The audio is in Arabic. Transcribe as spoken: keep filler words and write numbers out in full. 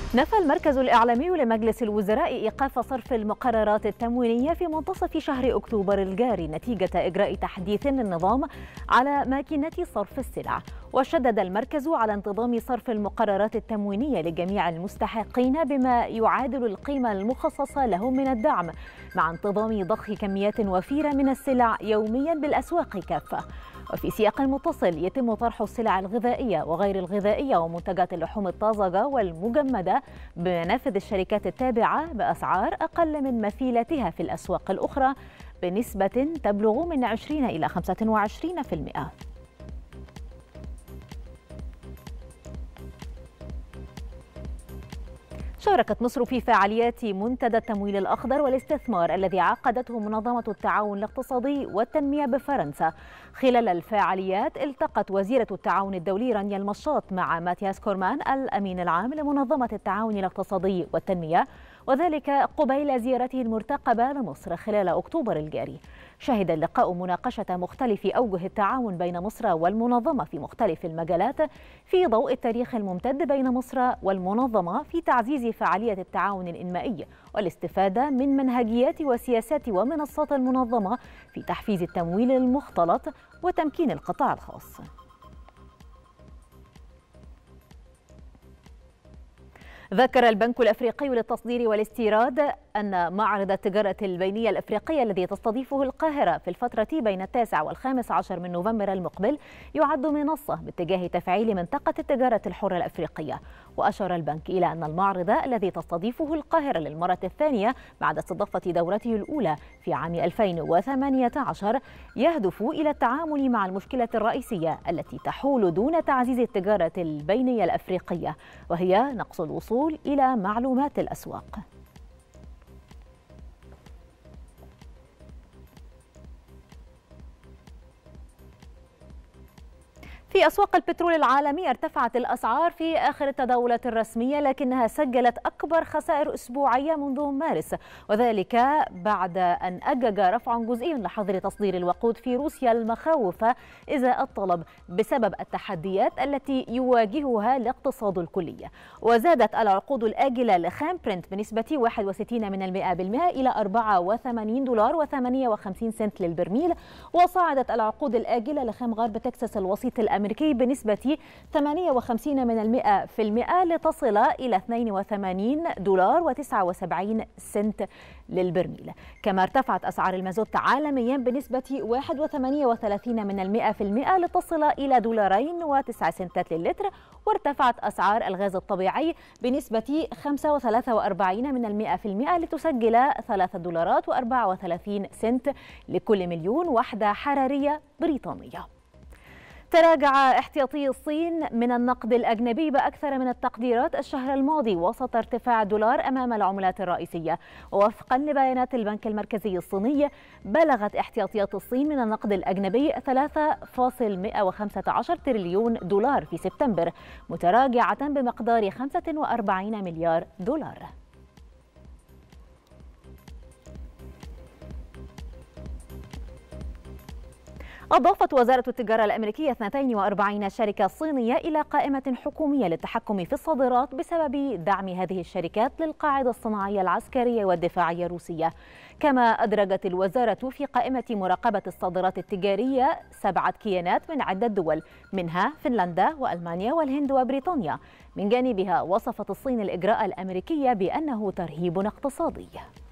نفى المركز الإعلامي لمجلس الوزراء إيقاف صرف المقررات التموينية في منتصف شهر أكتوبر الجاري نتيجة إجراء تحديث للنظام على ماكينة صرف السلع. وشدد المركز على انتظام صرف المقررات التموينية لجميع المستحقين بما يعادل القيمة المخصصة لهم من الدعم، مع انتظام ضخ كميات وفيرة من السلع يوميا بالأسواق كافة. وفي سياق متصل يتم طرح السلع الغذائية وغير الغذائية ومنتجات اللحوم الطازجة والمجمدة بمنافذ الشركات التابعة بأسعار أقل من مثيلتها في الأسواق الأخرى بنسبة تبلغ من عشرين إلى خمسة وعشرين بالمئة. شاركت مصر في فعاليات منتدى التمويل الأخضر والاستثمار الذي عقدته منظمة التعاون الاقتصادي والتنمية بفرنسا. خلال الفعاليات التقت وزيرة التعاون الدولي رانيا المشاط مع ماتياس كورمان الأمين العام لمنظمة التعاون الاقتصادي والتنمية، وذلك قبيل زيارته المرتقبة لمصر خلال أكتوبر الجاري. شهد اللقاء مناقشة مختلف أوجه التعاون بين مصر والمنظمة في مختلف المجالات في ضوء التاريخ الممتد بين مصر والمنظمة في تعزيز فعالية التعاون الإنمائي والاستفادة من منهجيات وسياسات ومنصات المنظمة في تحفيز التمويل المختلط وتمكين القطاع الخاص. ذكر البنك الأفريقي للتصدير والاستيراد أن معرض التجارة البينية الأفريقية الذي تستضيفه القاهرة في الفترة بين التاسع والخامس عشر من نوفمبر المقبل يعد منصة باتجاه تفعيل منطقة التجارة الحرة الأفريقية. وأشار البنك إلى أن المعرض الذي تستضيفه القاهرة للمرة الثانية بعد استضافة دورته الأولى في عام ألفين وثمانية عشر يهدف إلى التعامل مع المشكلة الرئيسية التي تحول دون تعزيز التجارة البينية الأفريقية، وهي نقص الوصول إلى معلومات الأسواق. في أسواق البترول العالمية ارتفعت الأسعار في آخر التداولات الرسمية، لكنها سجلت أكبر خسائر أسبوعية منذ مارس، وذلك بعد أن أجج رفع جزئي لحظر تصدير الوقود في روسيا المخاوف إزاء الطلب بسبب التحديات التي يواجهها الاقتصاد الكلي. وزادت العقود الآجلة لخام برنت بنسبة واحد وستين من المئة بالمئة إلى أربعة وثمانين دولار وثمانية وخمسين سنت للبرميل، وصعدت العقود الآجلة لخام غرب تكساس الوسيط الأمريكي بنسبة ثمانية وخمسين من المئة في المئة لتصل إلى اثنين وثمانين دولار وتسعة وسبعين سنت للبرميل. كما ارتفعت أسعار المازوت عالميا بنسبة واحد وثمانية وثلاثين من المئة في المئة لتصل إلى دولارين وتسعة سنتات للتر. وارتفعت أسعار الغاز الطبيعي بنسبة خمسة وثلاثين وأربعين من المئة في المئة لتسجل ثلاثة دولارات وأربعة وثلاثين سنت لكل مليون وحدة حرارية بريطانية. تراجع احتياطي الصين من النقد الأجنبي بأكثر من التقديرات الشهر الماضي وسط ارتفاع الدولار أمام العملات الرئيسية. ووفقا لبيانات البنك المركزي الصيني بلغت احتياطيات الصين من النقد الأجنبي ثلاثة فاصلة مئة وخمسة عشر تريليون دولار في سبتمبر، متراجعة بمقدار خمسة وأربعين مليار دولار. أضافت وزارة التجارة الأمريكية اثنتين وأربعين شركة صينية إلى قائمة حكومية للتحكم في الصادرات بسبب دعم هذه الشركات للقاعدة الصناعية العسكرية والدفاعية الروسية. كما أدرجت الوزارة في قائمة مراقبة الصادرات التجارية سبعة كيانات من عدة دول، منها فنلندا وألمانيا والهند وبريطانيا. من جانبها وصفت الصين الإجراء الأمريكي بأنه ترهيب اقتصادي.